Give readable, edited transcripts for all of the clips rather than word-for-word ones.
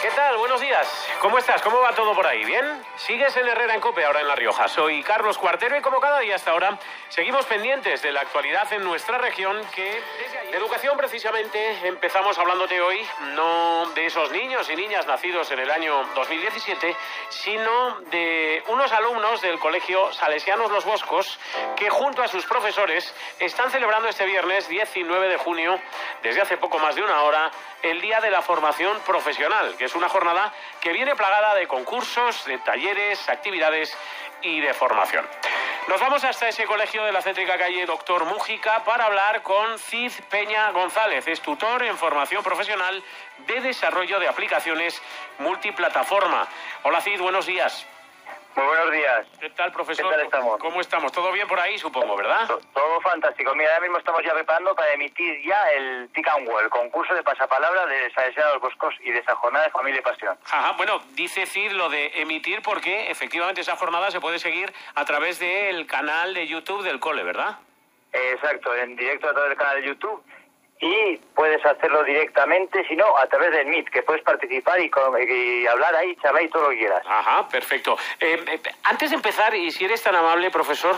¿Qué tal? Buenos días. ¿Cómo estás? ¿Cómo va todo por ahí? ¿Bien? Sigues en Herrera en COPE, ahora en La Rioja. Soy Carlos Cuartero y como cada día hasta ahora seguimos pendientes de la actualidad en nuestra región que desde ayer... De educación precisamente empezamos hablándote hoy no de esos niños y niñas nacidos en el año 2017, sino de unos alumnos del Colegio Salesianos Los Boscos que junto a sus profesores están celebrando este viernes 19 de junio, desde hace poco más de una hora, el Día de la Formación Profesional, que es una jornada que viene plagada de concursos, de talleres, actividades y de formación. Nos vamos hasta ese colegio de la céntrica calle Doctor Mújica para hablar con Cid Peña González. Es tutor en formación profesional de desarrollo de aplicaciones multiplataforma. Hola Cid, buenos días. Muy buenos días. ¿Qué tal, profesor? ¿Qué tal estamos? ¿Cómo estamos? ¿Todo bien por ahí, supongo, verdad? Todo fantástico. Mira, ahora mismo estamos ya preparando para emitir ya el TIC and Well, el concurso de pasapalabra de Salesianos Los Boscos y de esa jornada de Familia y Pasión. Ajá, bueno, dice Cid lo de emitir porque efectivamente esa jornada se puede seguir a través del canal de YouTube del cole, ¿verdad? Exacto, en directo a través del canal de YouTube. Y puedes hacerlo directamente, si no, a través del Meet, que puedes participar y hablar ahí, charlar y todo lo que quieras. Ajá, perfecto. Antes de empezar, y si eres tan amable, profesor,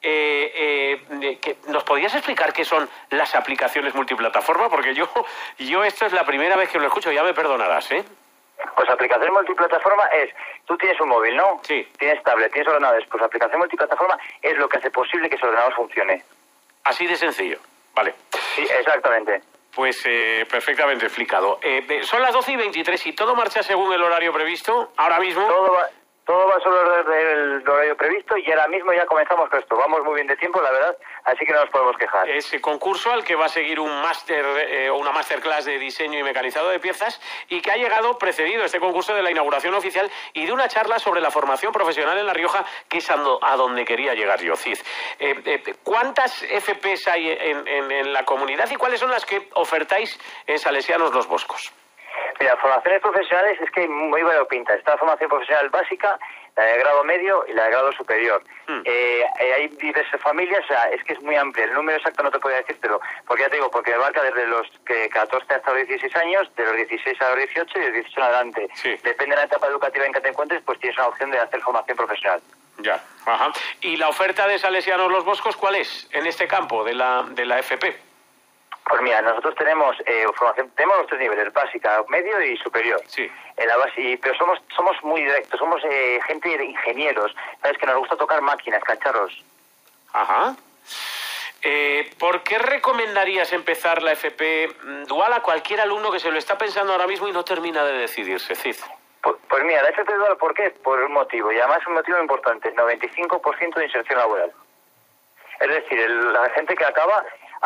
¿nos podrías explicar qué son las aplicaciones multiplataforma? Porque yo esto es la primera vez que lo escucho, ya me perdonarás, ¿eh? Pues aplicación multiplataforma es, tú tienes un móvil, ¿no? Sí. Tienes tablet, tienes ordenadores, pues aplicación multiplataforma es lo que hace posible que ese ordenador funcione. Así de sencillo, vale. Sí, exactamente. Pues perfectamente explicado. Son las 12:23 y todo marcha según el horario previsto, ahora mismo. Todo va sobre el horario previsto y ahora mismo ya comenzamos con esto. Vamos muy bien de tiempo, la verdad, así que no nos podemos quejar. Ese concurso al que va a seguir un máster o una masterclass de diseño y mecanizado de piezas y que ha llegado precedido este concurso de la inauguración oficial y de una charla sobre la formación profesional en La Rioja, que es a donde quería llegar yo, Cid. ¿Cuántas FPs hay en la comunidad y cuáles son las que ofertáis en Salesianos Los Boscos? Mira, formaciones profesionales es que hay muy variopintas. Está la formación profesional básica, la de grado medio y la de grado superior. Hay diversas familias, o sea, es que es muy amplio. El número exacto no te podría decírtelo, porque ya te digo, porque abarca desde los 14 hasta los 16 años, de los 16 a los 18 y de los 18 en adelante. Sí. Depende de la etapa educativa en que te encuentres, pues tienes una opción de hacer formación profesional. Ya, ajá. ¿Y la oferta de Salesianos Los Boscos cuál es en este campo de la FP? Pues mira, nosotros tenemos formación, tenemos los tres niveles, básica, medio y superior. Sí. En la base, pero somos muy directos, somos gente de ingenieros, ¿sabes? Que nos gusta tocar máquinas, cacharros. Ajá. ¿Por qué recomendarías empezar la FP dual a cualquier alumno que se lo está pensando ahora mismo y no termina de decidirse, Cid? Pues mira, la FP dual, ¿por qué? Por un motivo, y además un motivo importante, 95% de inserción laboral. Es decir, la gente que acaba,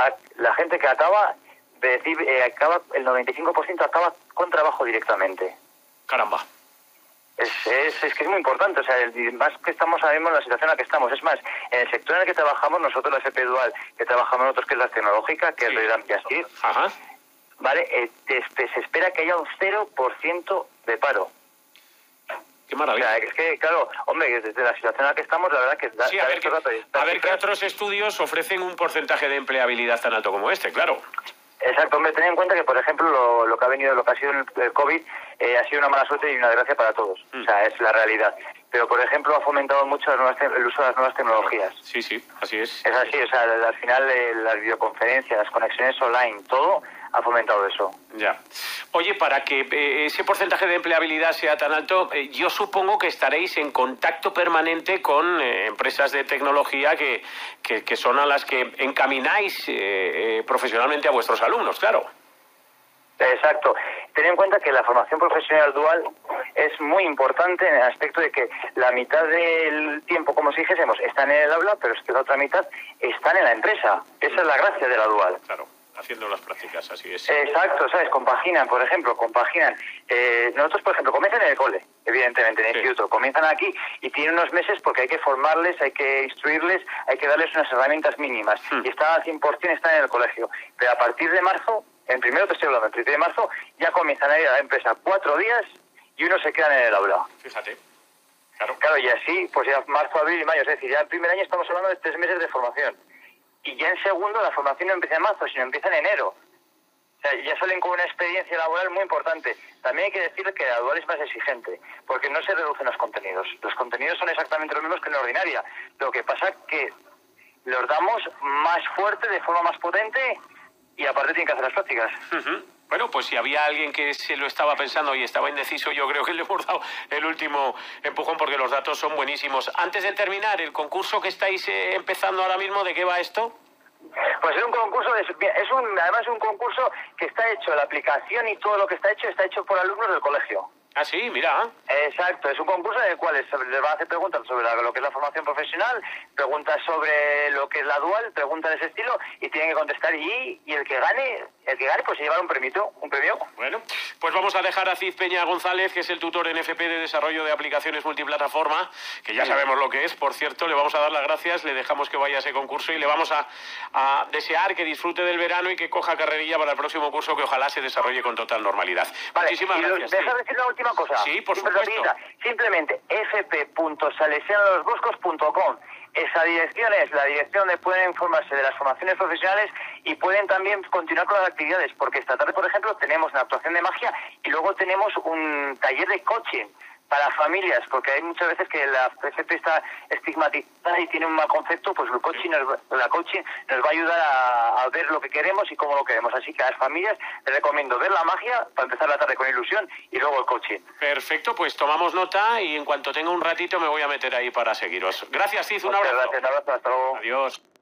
el 95% acaba con trabajo directamente. Caramba. Es que es muy importante, o sea, más que estamos ahora mismo en la situación en la que estamos. Es más, en el sector en el que trabajamos, nosotros la FP dual, que trabajamos nosotros, que es la tecnológica, que Sí. es de Ampiastir, Ajá. ¿vale? Se espera que haya un 0% de paro. Qué O maravilla. sea, es que, claro, hombre, desde la situación en la que estamos, la verdad que... Sí, a ver qué otros estudios ofrecen un porcentaje de empleabilidad tan alto como este, claro. Exacto, hombre, ten en cuenta que, por ejemplo, lo que ha sido el COVID ha sido una mala suerte y una desgracia para todos. O sea, es la realidad. Pero, por ejemplo, ha fomentado mucho el uso de las nuevas tecnologías. Sí, así es. Es así, o sea, al final las videoconferencias, las conexiones online, todo ha fomentado eso. Ya. Oye, para que ese porcentaje de empleabilidad sea tan alto, yo supongo que estaréis en contacto permanente con empresas de tecnología que son a las que encamináis profesionalmente a vuestros alumnos, claro. Exacto. Ten en cuenta que la formación profesional dual es muy importante en el aspecto de que la mitad del tiempo, como si dijésemos, están en el aula, pero es que la otra mitad están en la empresa. Esa es la gracia de la dual. Claro, haciendo las prácticas, así es. Exacto, ¿sabes? Compaginan. Nosotros, por ejemplo, comienzan en el cole, evidentemente, en el instituto. Comienzan aquí y tienen unos meses porque hay que formarles, hay que instruirles, hay que darles unas herramientas mínimas. Y están al 100%, están en el colegio. Pero a partir de marzo, el primero de marzo, ya comienzan a ir a la empresa 4 días y uno se quedan en el aula. Fíjate. Claro, y así, pues ya marzo, abril y mayo. Es decir, ya el primer año estamos hablando de 3 meses de formación. Y ya en segundo la formación no empieza en marzo, sino empieza en enero. O sea, ya salen con una experiencia laboral muy importante. También hay que decir que la dual es más exigente, porque no se reducen los contenidos. Los contenidos son exactamente los mismos que en la ordinaria. Lo que pasa que los damos más fuerte, de forma más potente, y aparte tienen que hacer las prácticas. Bueno, pues si había alguien que se lo estaba pensando y estaba indeciso, yo creo que le hemos dado el último empujón porque los datos son buenísimos. Antes de terminar, el concurso que estáis empezando ahora mismo, ¿de qué va esto? Pues es un concurso, además es un concurso que está hecho, la aplicación y todo lo que está hecho por alumnos del colegio. Ah, sí, mira. Exacto, es un concurso en el cual les van a hacer preguntas sobre lo que es la formación profesional, preguntas sobre lo que es la dual, preguntas de ese estilo, y tienen que contestar, y el que gane pues se llevará un premio. Bueno, pues vamos a dejar a Cid Peña González, que es el tutor en FP de desarrollo de aplicaciones multiplataforma, que ya sabemos lo que es, por cierto. Le vamos a dar las gracias, le dejamos que vaya a ese concurso y le vamos a desear que disfrute del verano y que coja carrerilla para el próximo curso, que ojalá se desarrolle con total normalidad. Vale, Muchísimas gracias. Deja decir una última cosa. Sí, por supuesto. Simplemente fp.salesianolosboscos.com. Esa dirección es la dirección donde pueden informarse de las formaciones profesionales y pueden también continuar con las actividades, porque esta tarde, por ejemplo, tenemos una actuación de magia y luego tenemos un taller de coaching para familias, porque hay muchas veces que la FP está estigmatizada y tiene un mal concepto. Pues la coaching nos va a ayudar a ver lo que queremos y cómo lo queremos. Así que a las familias les recomiendo ver la magia para empezar la tarde con ilusión y luego el coaching. Perfecto, pues tomamos nota y en cuanto tenga un ratito me voy a meter ahí para seguiros. Gracias, Cid, un abrazo. Gracias, un abrazo, hasta luego. Adiós.